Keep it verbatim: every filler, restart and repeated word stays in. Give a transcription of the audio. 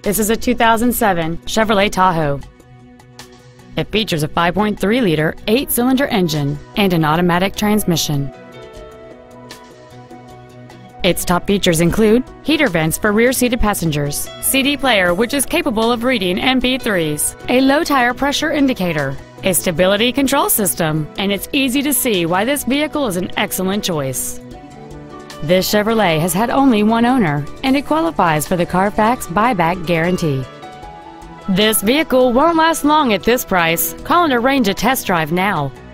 This is a two thousand seven Chevrolet Tahoe. It features a five point three liter eight-cylinder engine and an automatic transmission. Its top features include heater vents for rear-seated passengers, C D player which is capable of reading M P threes, a low tire pressure indicator, a stability control system, and it's easy to see why this vehicle is an excellent choice. This Chevrolet has had only one owner, and it qualifies for the Carfax buyback guarantee. This vehicle won't last long at this price. Call and arrange a test drive now.